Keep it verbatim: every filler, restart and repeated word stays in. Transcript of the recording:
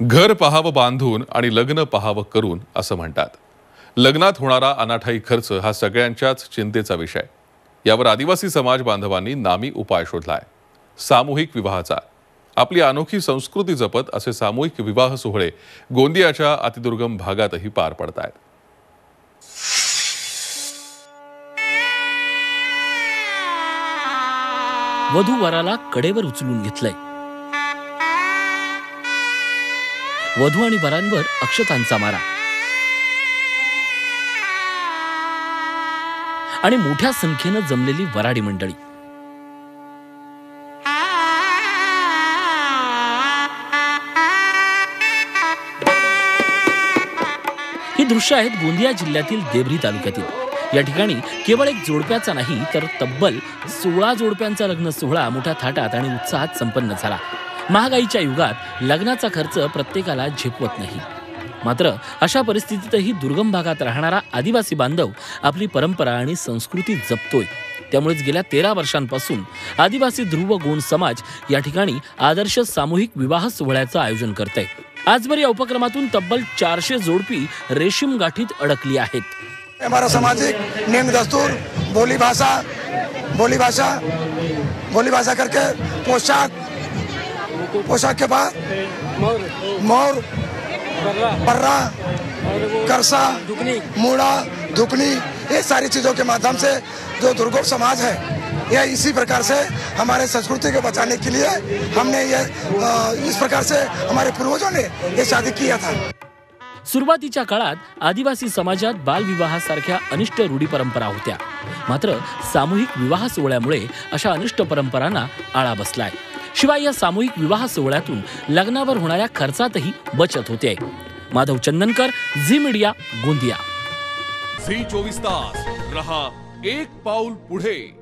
घर पहावं बांधून आणि लग्न पहावं करून असं म्हणतात। लग्नात होणारा अनाठायी खर्च हा सगळ्यांच्याच चिंतेचा विषय। यावर आदिवासी समाज बांधवांनी नामी उपाय शोधलाय, सामूहिक विवाहाचा। आपली अनोखी संस्कृती जपत असे सामूहिक विवाह सोहळे गोंदियाच्या अतिदुर्गम भागातही पार पडतायत। वधू वराला कडेवर उचलून घेतलंय। वधू आणि वरांवर अक्षतांचा मारा आणि मोठ्या संख्येनं जमलेली वराडी मंडळी। ही दृश्य आहेत गोंदिया जिल्ह्यातील देवरी तालुक्यातील। या ठिकाणी केवळ एक जोडप्याचा नाही तर तब्बल सोळा जोडप्यांचा लग्न सोहळा मोठ्या थाटात आणि उत्साहात संपन्न झाला। महागाईच्या युगात लग्नाचा खर्च प्रत्येकाला झेपवत नाही, मात्र अशा परिस्थितीतही दुर्गम भागात राहणारा आदिवासी बांधव आपली परंपरा आणि संस्कृती जपतोय। त्यामुळेच गेल्या तेरा वर्षांपासून आदिवासी ध्रुव गोंड समाज या ठिकाणी आदर्श सामूहिक विवाह सोहळ्याचं आयोजन करतंय। आजवर या उपक्रमातून तब्बल चारशे जोडपी रेशीम गाठीत अडकली आहेत। हमारा सामाजिक नियम दस्तूर बोली भाषा बोली भाषा बोली भाषा करके पोशाक पोशाक के बाद मोर पर्रा करसा मूड़ा दुकनी ये सारी चीज़ों के माध्यम से जो दुर्गम समाज है, यह इसी प्रकार से हमारे संस्कृति को बचाने के लिए हमने ये इस प्रकार से हमारे पूर्वजों ने ये शादी किया था। सुरुवातीच्या काळात आदिवासी समाजात बालविवाहासारख्या अनिष्ट रूढी परंपरा होत्या, मात्र सामूहिक विवाह सोहळ्यामुळे अशा अनिष्ट परंपरांना आळा बसलाय। शिवाय या सामूहिक विवाह सोहळ्यातून लग्नावर होणाऱ्या खर्चातही बचत होते। Madhav Chandankar, Zee media, Gondia. Zee चोवीस तास रहा एक पाऊल पुढे।